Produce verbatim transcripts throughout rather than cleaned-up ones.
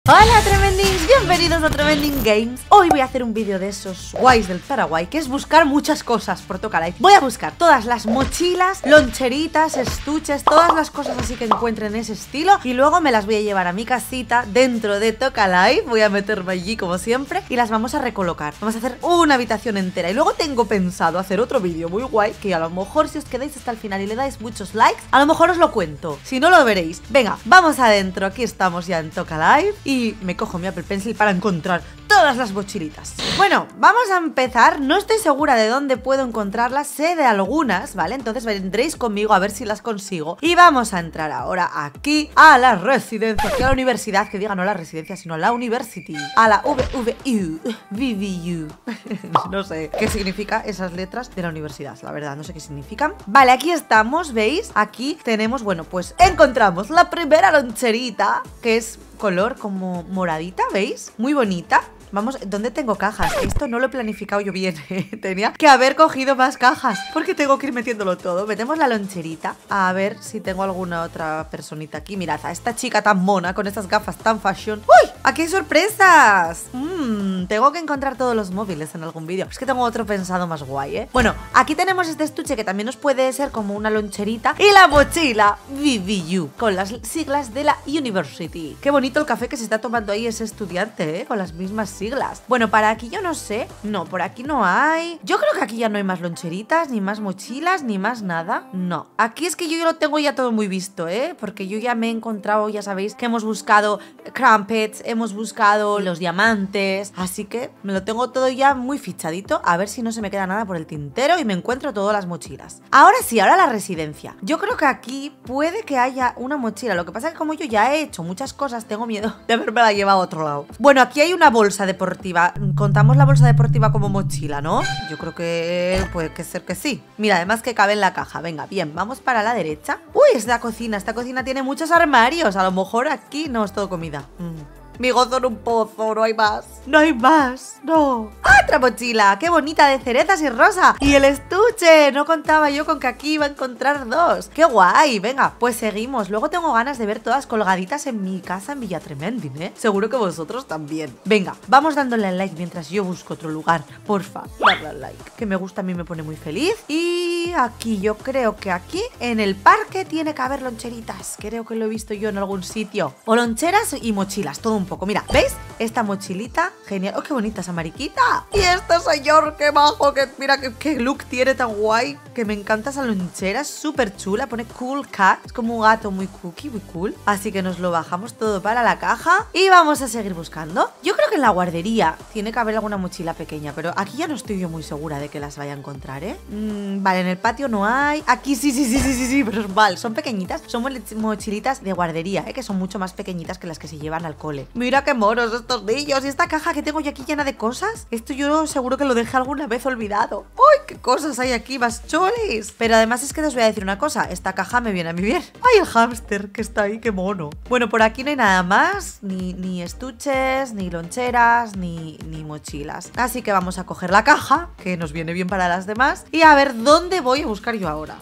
Hola Tremendings, bienvenidos a Tremending Games. Hoy voy a hacer un vídeo de esos guays del Paraguay, que es buscar muchas cosas por Tocalife. Voy a buscar todas las mochilas, loncheritas, estuches, todas las cosas así que encuentren ese estilo, y luego me las voy a llevar a mi casita dentro de Tocalife. Voy a meterme allí como siempre y las vamos a recolocar. Vamos a hacer una habitación entera. Y luego tengo pensado hacer otro vídeo muy guay, que a lo mejor si os quedáis hasta el final y le dais muchos likes, a lo mejor os lo cuento. Si no, lo veréis. Venga, vamos adentro. Aquí estamos ya en Tocalife y me cojo mi Apple Pencil para encontrar todas las mochilitas. Bueno, vamos a empezar. No estoy segura de dónde puedo encontrarlas, sé de algunas, ¿vale? Entonces vendréis conmigo a ver si las consigo. Y vamos a entrar ahora aquí a la residencia, aquí a la universidad, que diga no la residencia, sino la university. A la V V U, V V U. No sé qué significa esas letras de la universidad, la verdad, no sé qué significan. Vale, aquí estamos, ¿veis? Aquí tenemos, bueno, pues encontramos la primera loncherita, que es color como moradita, ¿veis? Muy bonita. Vamos, ¿dónde tengo cajas? Esto no lo he planificado yo bien, ¿eh? Tenía que haber cogido más cajas, porque tengo que ir metiéndolo todo. Metemos la loncherita, a ver si tengo alguna otra personita aquí. Mirad, a esta chica tan mona, con estas gafas tan fashion. ¡Uy! ¡Aquí hay sorpresas! Mmm, tengo que encontrar todos los móviles en algún vídeo. Es que tengo otro pensado más guay, ¿eh? Bueno, aquí tenemos este estuche que también nos puede ser como una loncherita. Y la mochila V V U, con las siglas de la University. Qué bonito el café que se está tomando ahí ese estudiante, ¿eh? Con las mismas siglas. Bueno, para aquí yo no sé. No, por aquí no hay. Yo creo que aquí ya no hay más loncheritas, ni más mochilas, ni más nada. No. Aquí es que yo lo tengo ya todo muy visto, ¿eh? Porque yo ya me he encontrado, ya sabéis, que hemos buscado crumpets, hemos buscado los diamantes. Así que me lo tengo todo ya muy fichadito. A ver si no se me queda nada por el tintero y me encuentro todas las mochilas. Ahora sí, ahora la residencia. Yo creo que aquí puede que haya una mochila. Lo que pasa es que como yo ya he hecho muchas cosas, tengo miedo de haberme la llevado a otro lado. Bueno, aquí hay una bolsa de deportiva. Contamos la bolsa deportiva como mochila, ¿no? Yo creo que puede que ser que sí. Mira, además que cabe en la caja. Venga, bien, vamos para la derecha. Uy, esta cocina, esta cocina tiene muchos armarios. A lo mejor aquí no es todo comida. Mm. Mi gozo en un pozo, no hay más. No hay más, no. ¡Otra mochila! ¡Qué bonita! De cerezas y rosa. Y el estuche. No contaba yo con que aquí iba a encontrar dos. ¡Qué guay! Venga, pues seguimos. Luego tengo ganas de ver todas colgaditas en mi casa en Villa Tremending, ¿eh? Seguro que vosotros también. Venga, vamos dándole al like mientras yo busco otro lugar. Porfa, darle al like, que me gusta, a mí me pone muy feliz. Y aquí, yo creo que aquí, en el parque, tiene que haber loncheritas. Creo que lo he visto yo en algún sitio. O loncheras y mochilas, todo un poco. Mira, ¿veis? Esta mochilita, genial. ¡Oh, qué bonita esa mariquita! Y este señor, qué bajo, que mira qué, qué look tiene tan guay, que me encanta esa lonchera, es súper chula, pone cool cat, es como un gato muy cookie, muy cool. Así que nos lo bajamos todo para la caja y vamos a seguir buscando. Yo creo que en la guardería tiene que haber alguna mochila pequeña, pero aquí ya no estoy yo muy segura de que las vaya a encontrar, ¿eh? Mm, vale, en el patio no hay. Aquí sí, sí, sí, sí, sí, sí, pero es mal, son pequeñitas, son mochilitas de guardería, ¿eh? Que son mucho más pequeñitas que las que se llevan al cole. Mira qué moros estos niños. Y esta caja que tengo yo aquí llena de cosas, esto yo seguro que lo dejé alguna vez olvidado. ¡Uy, qué cosas hay aquí, más cholis! Pero además es que os voy a decir una cosa, esta caja me viene a mí bien. ¡Ay, el hámster que está ahí, qué mono! Bueno, por aquí no hay nada más, ni, ni estuches, ni loncheras, ni, ni mochilas. Así que vamos a coger la caja, que nos viene bien para las demás, y a ver dónde voy a buscar yo ahora.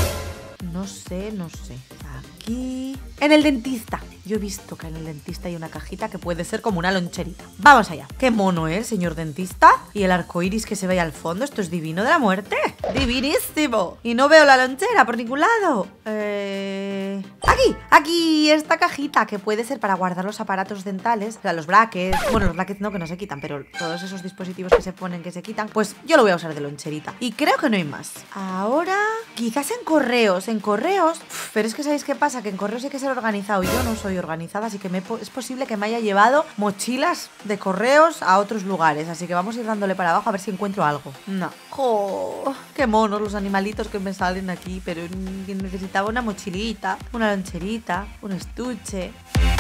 No sé, no sé. Aquí... En el dentista. Yo he visto que en el dentista hay una cajita que puede ser como una loncherita. Vamos allá. Qué mono, ¿eh? El señor dentista. Y el arco iris que se ve ahí al fondo. Esto es divino de la muerte. Divinísimo. Y no veo la lonchera por ningún lado. Eh... Aquí, aquí, esta cajita que puede ser para guardar los aparatos dentales. O sea, los brackets. Bueno, los brackets no, que no se quitan, pero todos esos dispositivos que se ponen que se quitan. Pues yo lo voy a usar de loncherita. Y creo que no hay más. Ahora, quizás en correos. En correos. Uf, pero es que ¿sabéis qué pasa? Que en correos hay que ser organizado. Y yo no soy organizada, así que me, es posible que me haya llevado mochilas de correos a otros lugares. Así que vamos a ir dándole para abajo a ver si encuentro algo. No. ¡Oh! ¡Qué monos los animalitos que me salen aquí! Pero necesitaba una mochilita, una loncherita, un estuche.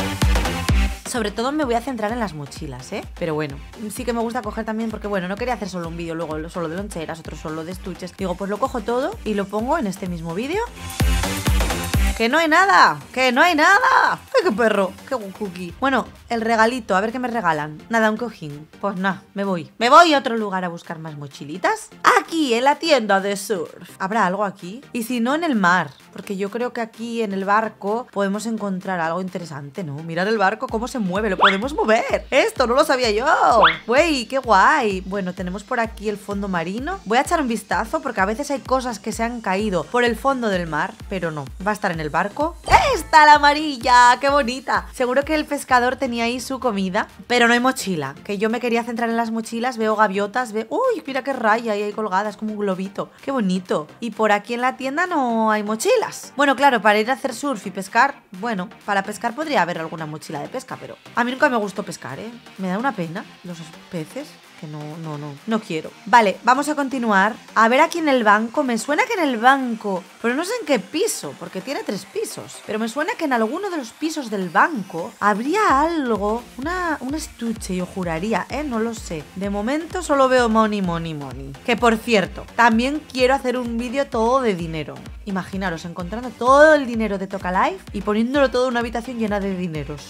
Sobre todo me voy a centrar en las mochilas, ¿eh? Pero bueno, sí que me gusta coger también porque, bueno, no quería hacer solo un vídeo, luego solo de loncheras, otro solo de estuches. Digo, pues lo cojo todo y lo pongo en este mismo vídeo. ¡Que no hay nada! ¡Que no hay nada! ¡Ay, qué perro! ¡Qué cookie! Bueno, el regalito, a ver qué me regalan. Nada, un cojín. Pues nada, me voy. Me voy a otro lugar a buscar más mochilitas. ¡Aquí aquí en la tienda de surf. ¿Habrá algo aquí? Y si no, en el mar. Porque yo creo que aquí en el barco podemos encontrar algo interesante, ¿no? Mirad el barco cómo se mueve, lo podemos mover. Esto no lo sabía yo. Güey, qué guay. Bueno, tenemos por aquí el fondo marino. Voy a echar un vistazo porque a veces hay cosas que se han caído por el fondo del mar, pero no. Va a estar en el barco. ¡Esta, la amarilla! ¡Qué bonita! Seguro que el pescador tenía ahí su comida, pero no hay mochila. Que yo me quería centrar en las mochilas. Veo gaviotas, veo... ¡Uy! Mira qué raya hay ahí colgada, es como un globito. ¡Qué bonito! Y por aquí en la tienda no hay mochila. Bueno, claro, para ir a hacer surf y pescar, bueno, para pescar podría haber alguna mochila de pesca, pero a mí nunca me gustó pescar, ¿eh? Me da una pena los peces, que no, no, no, no quiero. Vale, vamos a continuar. A ver aquí en el banco, me suena que en el banco, pero no sé en qué piso, porque tiene tres pisos, pero me suena que en alguno de los pisos del banco habría algo, una, un estuche, yo juraría, ¿eh? No lo sé. De momento solo veo money, money, money. Que por cierto, también quiero hacer un vídeo todo de dinero. Imaginaros, encontrando todo el dinero de Toca Life y poniéndolo todo en una habitación llena de dineros.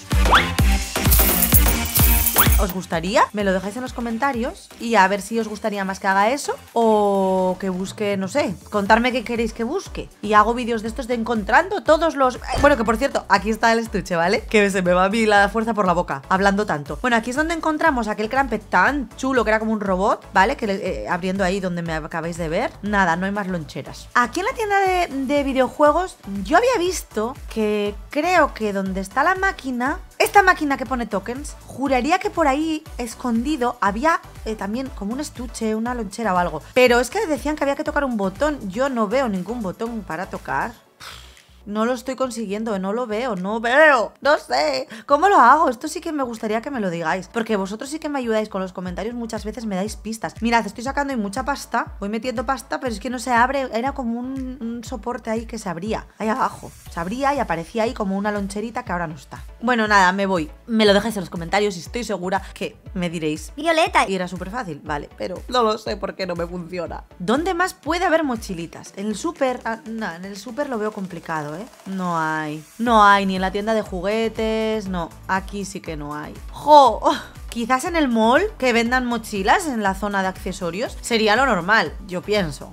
¿Os gustaría? Me lo dejáis en los comentarios y a ver si os gustaría más que haga eso o que busque, no sé, contarme qué queréis que busque. Y hago vídeos de estos de encontrando todos los... Bueno, que por cierto, aquí está el estuche, ¿vale? Que se me va a mí la fuerza por la boca, hablando tanto. Bueno, aquí es donde encontramos aquel Crumpet tan chulo que era como un robot, ¿vale? Que eh, abriendo ahí donde me acabáis de ver. Nada, no hay más loncheras. Aquí en la tienda de, de videojuegos yo había visto que creo que donde está la máquina... Esta máquina que pone tokens, juraría que por ahí, escondido, había eh, también como un estuche, una lonchera o algo. Pero es que decían que había que tocar un botón. Yo no veo ningún botón para tocar. No lo estoy consiguiendo, no lo veo, no veo, no sé. ¿Cómo lo hago? Esto sí que me gustaría que me lo digáis. Porque vosotros sí que me ayudáis con los comentarios, muchas veces me dais pistas. Mirad, estoy sacando ahí mucha pasta, voy metiendo pasta, pero es que no se abre. Era como un, un soporte ahí que se abría, ahí abajo. Se abría y aparecía ahí como una loncherita que ahora no está. Bueno, nada, me voy. Me lo dejáis en los comentarios y estoy segura que me diréis Violeta. Y era súper fácil, vale, pero no lo sé por qué no me funciona. ¿Dónde más puede haber mochilitas? En el súper, ah, no, en el súper lo veo complicado, ¿eh? No hay, no hay, ni en la tienda de juguetes, no, aquí sí que no hay. ¡Jo! Quizás en el mall que vendan mochilas en la zona de accesorios sería lo normal, yo pienso.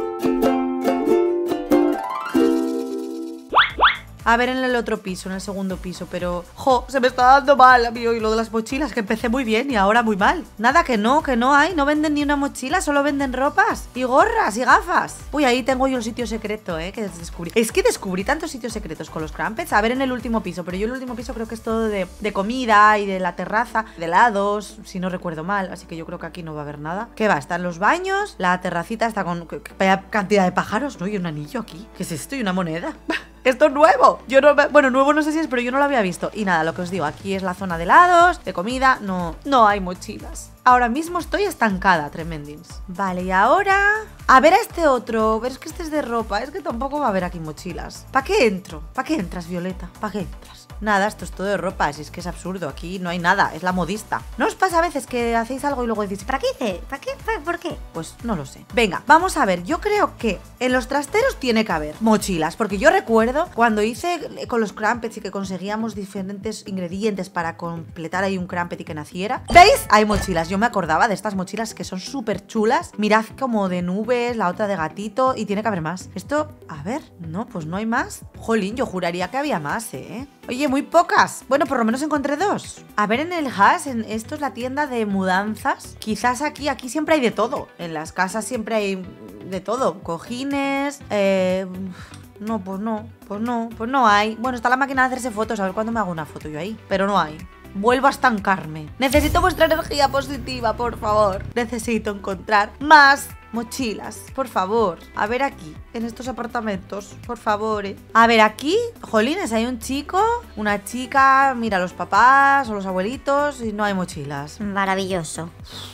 A ver en el otro piso, en el segundo piso, pero... ¡Jo! Se me está dando mal, amigo, y lo de las mochilas, que empecé muy bien y ahora muy mal. Nada, que no, que no hay, no venden ni una mochila, solo venden ropas y gorras y gafas. Uy, ahí tengo yo el sitio secreto, ¿eh? Que descubrí. Es que descubrí tantos sitios secretos con los Crumpets. A ver en el último piso, pero yo el último piso creo que es todo de, de comida y de la terraza, de helados, si no recuerdo mal, así que yo creo que aquí no va a haber nada. ¿Qué va? Están los baños, la terracita está con... Vaya cantidad de pájaros, ¿no? Y un anillo aquí. ¿Qué es esto? Y una moneda. Esto es nuevo. Yo no me... Bueno, nuevo no sé si es, pero yo no lo había visto. Y nada, lo que os digo, aquí es la zona de helados, de comida. No, no hay mochilas. Ahora mismo estoy estancada, tremendins. Vale, y ahora... A ver a este otro. Ver, es que este es de ropa. Es que tampoco va a haber aquí mochilas. ¿Para qué entro? ¿Para qué entras, Violeta? ¿Para qué entras? Nada, esto es todo de ropa. Si es que es absurdo. Aquí no hay nada. Es la modista. ¿No os pasa a veces que hacéis algo y luego decís, ¿para qué hice? ¿Para qué? ¿Por qué? Pues no lo sé. Venga, vamos a ver. Yo creo que en los trasteros tiene que haber mochilas. Porque yo recuerdo cuando hice con los Crumpets y que conseguíamos diferentes ingredientes para completar ahí un Crumpet y que naciera. ¿Veis? Hay mochilas. Yo me acordaba de estas mochilas que son súper chulas. Mirad como de nubes, la otra de gatito. Y tiene que haber más. Esto, a ver, no, pues no hay más. Jolín, yo juraría que había más, ¿eh? Oye, muy pocas. Bueno, por lo menos encontré dos. A ver, en el Hash, en esto es la tienda de mudanzas. Quizás aquí, aquí siempre hay de todo. En las casas siempre hay de todo. Cojines, eh... No, pues no, pues no, pues no hay. Bueno, está la máquina de hacerse fotos. A ver cuándo me hago una foto yo ahí. Pero no hay. Vuelvo a estancarme. Necesito vuestra energía positiva, por favor. Necesito encontrar más mochilas, por favor. A ver aquí, en estos apartamentos, por favor, ¿eh? A ver aquí, jolines, hay un chico, una chica, mira, los papás o los abuelitos y no hay mochilas. Maravilloso.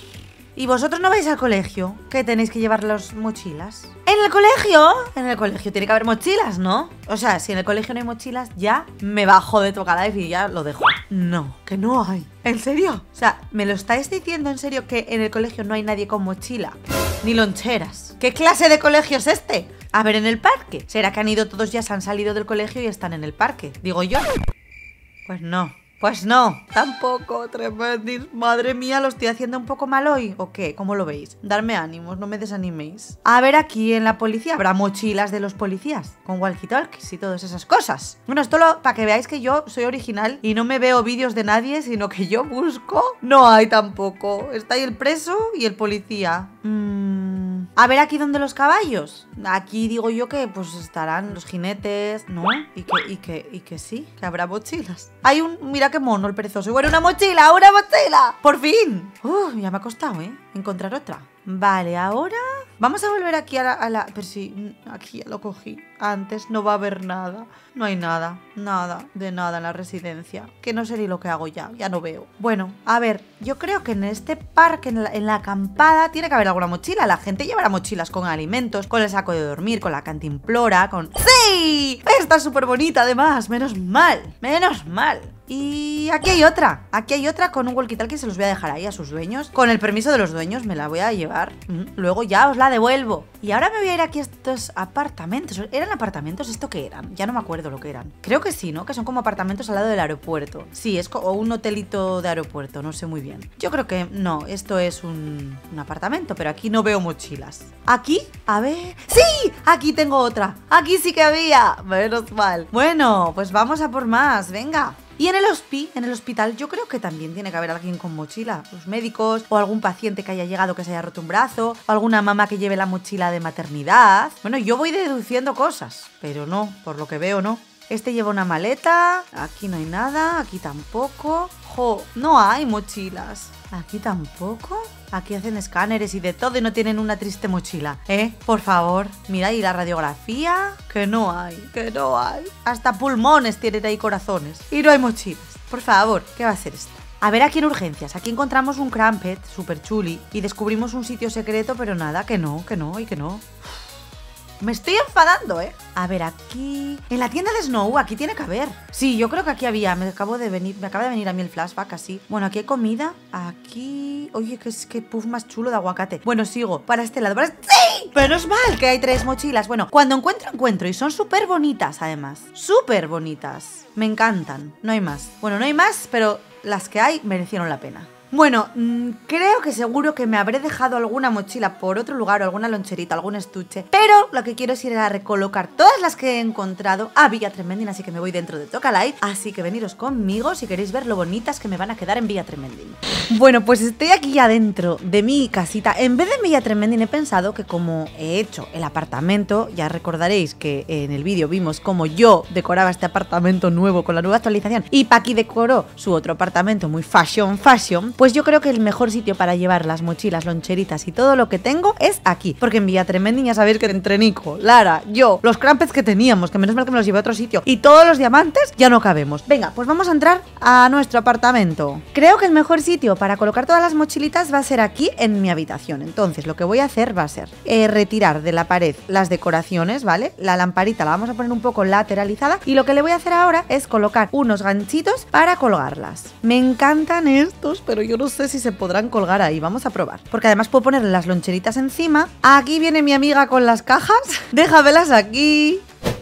¿Y vosotros no vais al colegio? ¿Qué tenéis que llevar las mochilas? ¿En el colegio? En el colegio tiene que haber mochilas, ¿no? O sea, si en el colegio no hay mochilas, ya me bajo de Toca Life y ya lo dejo. No, que no hay. ¿En serio? O sea, ¿me lo estáis diciendo en serio que en el colegio no hay nadie con mochila? Ni loncheras. ¿Qué clase de colegio es este? A ver, en el parque. ¿Será que han ido todos ya, se han salido del colegio y están en el parque? Digo yo. Pues no. Pues no, tampoco, Tremendis. Madre mía, ¿lo estoy haciendo un poco mal hoy? ¿O qué? ¿Cómo lo veis? Darme ánimos, no me desaniméis. A ver, aquí en la policía habrá mochilas de los policías, con walkie-talkies y todas esas cosas. Bueno, esto lo para que veáis que yo soy original y no me veo vídeos de nadie, sino que yo busco. No hay tampoco. Está ahí el preso y el policía. Mmm... A ver, aquí donde los caballos. Aquí digo yo que pues estarán los jinetes, ¿no? Y que, y que, y que sí, que habrá mochilas. Hay un... Mira qué mono el perezoso. Bueno, una mochila, una mochila. ¡Por fin! Uf, ya me ha costado, ¿eh? Encontrar otra. Vale, ahora... Vamos a volver aquí a la, a la... Pero sí, aquí ya lo cogí. Antes no va a haber nada. No hay nada, nada, de nada en la residencia. Que no sé ni lo que hago ya, ya no veo. Bueno, a ver, yo creo que en este parque, en la, en la acampada, tiene que haber alguna mochila. La gente llevará mochilas con alimentos, con el saco de dormir, con la cantimplora, con... ¡Sí! Esta es súper bonita además, menos mal, menos mal. Y aquí hay otra, aquí hay otra con un walkie-talkie que se los voy a dejar ahí a sus dueños. Con el permiso de los dueños me la voy a llevar. Luego ya os la devuelvo. Y ahora me voy a ir aquí a estos apartamentos. ¿Eran apartamentos? ¿Esto qué eran? Ya no me acuerdo lo que eran. Creo que sí, ¿no? Que son como apartamentos al lado del aeropuerto. Sí, es como un hotelito de aeropuerto, no sé muy bien. Yo creo que no, esto es un, un apartamento, pero aquí no veo mochilas. ¿Aquí? A ver... ¡Sí! Aquí tengo otra. Aquí sí que había. Menos mal. Bueno, pues vamos a por más, venga. Y en el hospi, en el hospital, yo creo que también tiene que haber alguien con mochila. Los médicos, o algún paciente que haya llegado que se haya roto un brazo, o alguna mamá que lleve la mochila de maternidad. Bueno, yo voy deduciendo cosas, pero no, por lo que veo no. Este lleva una maleta, aquí no hay nada, aquí tampoco. ¡Jo! No hay mochilas. Aquí tampoco. Aquí hacen escáneres y de todo y no tienen una triste mochila, ¿eh? Por favor, mira, y la radiografía, que no hay, que no hay. Hasta pulmones tienen ahí, corazones. Y no hay mochilas. Por favor, ¿qué va a ser esto? A ver, aquí en urgencias, aquí encontramos un crampet super chuli y descubrimos un sitio secreto, pero nada, que no, que no y que no. Me estoy enfadando, ¿eh? A ver, aquí... En la tienda de Snow, aquí tiene que haber. Sí, yo creo que aquí había. Me acabo de venir... Me acaba de venir a mí el flashback así. Bueno, aquí hay comida. Aquí... Oye, que es que puff más chulo de aguacate. Bueno, sigo. Para este lado. Para este... ¡Sí! Menos mal que hay tres mochilas. Bueno, cuando encuentro, encuentro. Y son súper bonitas, además. Súper bonitas. Me encantan. No hay más. Bueno, no hay más, pero las que hay merecieron la pena. Bueno, mmm, creo que seguro que me habré dejado alguna mochila por otro lugar o alguna loncherita, algún estuche. Pero lo que quiero es ir a recolocar todas las que he encontrado a Villa Tremendin, así que me voy dentro de Tocalife. Así que veniros conmigo si queréis ver lo bonitas que me van a quedar en Villa Tremendin. Bueno, pues estoy aquí ya dentro de mi casita. En vez de en Villa Tremendin he pensado que como he hecho el apartamento, ya recordaréis que en el vídeo vimos cómo yo decoraba este apartamento nuevo con la nueva actualización y Paqui decoró su otro apartamento muy fashion fashion. Pues yo creo que el mejor sitio para llevar las mochilas, loncheritas y todo lo que tengo es aquí. Porque en Villa Tremendin ya sabéis que entre Nico, Lara, yo, los crampets que teníamos, que menos mal que me los llevé a otro sitio, y todos los diamantes, ya no cabemos. Venga, pues vamos a entrar a nuestro apartamento. Creo que el mejor sitio para colocar todas las mochilitas va a ser aquí en mi habitación. Entonces lo que voy a hacer va a ser eh, retirar de la pared las decoraciones, ¿vale? La lamparita la vamos a poner un poco lateralizada y lo que le voy a hacer ahora es colocar unos ganchitos para colgarlas. Me encantan estos, pero yo no sé si se podrán colgar ahí, vamos a probar. Porque además puedo ponerle las loncheritas encima. Aquí viene mi amiga con las cajas. Déjamelas aquí.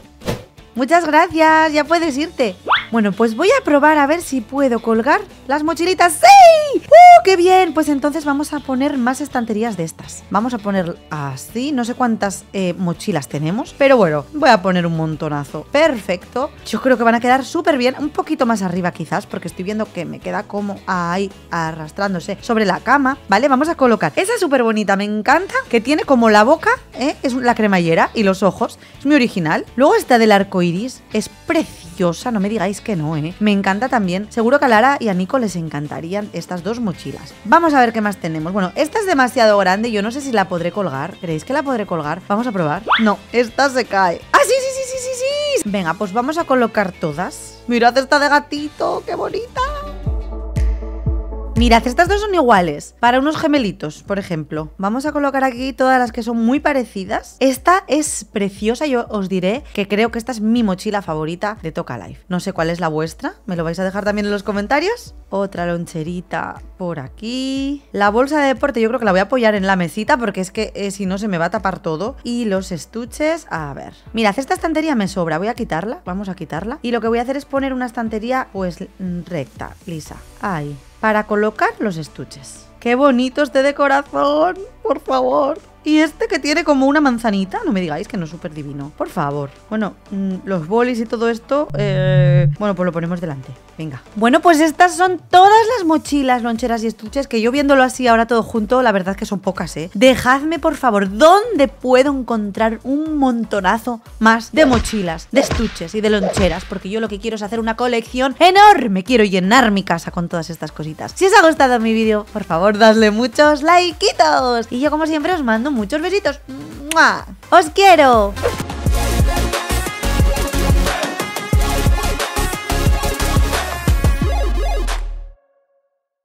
Muchas gracias, ya puedes irte. Bueno, pues voy a probar a ver si puedo colgar las mochilitas. ¡Sí! ¡Uh, qué bien! Pues entonces vamos a poner más estanterías de estas. Vamos a poner así, no sé cuántas eh, mochilas tenemos, pero bueno, voy a poner un montonazo. Perfecto. Yo creo que van a quedar súper bien, un poquito más arriba quizás, porque estoy viendo que me queda como ahí arrastrándose sobre la cama, ¿vale? Vamos a colocar. Esa es súper bonita, me encanta, que tiene como la boca, ¿eh? Es la cremallera y los ojos, es muy original. Luego esta del arco iris es preciosa, no me digáis que no, ¿eh? Me encanta también. Seguro que a Lara y a Nico les encantarían estas dos mochilas. Vamos a ver qué más tenemos. Bueno, esta es demasiado grande, yo no sé si la podré colgar. ¿Creéis que la podré colgar? Vamos a probar. No, esta se cae. ¡Ah, sí, sí, sí, sí, sí, sí! Venga, pues vamos a colocar todas. Mirad esta de gatito, qué bonita. Mirad, estas dos son iguales. Para unos gemelitos, por ejemplo. Vamos a colocar aquí todas las que son muy parecidas. Esta es preciosa. Yo os diré que creo que esta es mi mochila favorita de Toca Life. No sé cuál es la vuestra. ¿Me lo vais a dejar también en los comentarios? Otra loncherita por aquí. La bolsa de deporte yo creo que la voy a apoyar en la mesita porque es que eh, si no se me va a tapar todo. Y los estuches, a ver. Mirad, esta estantería me sobra. Voy a quitarla. Vamos a quitarla. Y lo que voy a hacer es poner una estantería pues recta, lisa. Ahí. Para colocar los estuches. ¡Qué bonito este de corazón! Por favor. Y este que tiene como una manzanita, no me digáis que no es súper divino. Por favor. Bueno, mmm, los bolis y todo esto, eh... bueno, pues lo ponemos delante. Venga. Bueno, pues estas son todas las mochilas, loncheras y estuches que yo viéndolo así ahora todo junto, la verdad es que son pocas, ¿eh? Dejadme, por favor, ¿dónde puedo encontrar un montonazo más de mochilas, de estuches y de loncheras? Porque yo lo que quiero es hacer una colección enorme. Quiero llenar mi casa con todas estas cositas. Si os ha gustado mi vídeo, por favor, dadle muchos likeitos. Y yo, como siempre, os mando muchos besitos. ¡Mua! ¡Os quiero!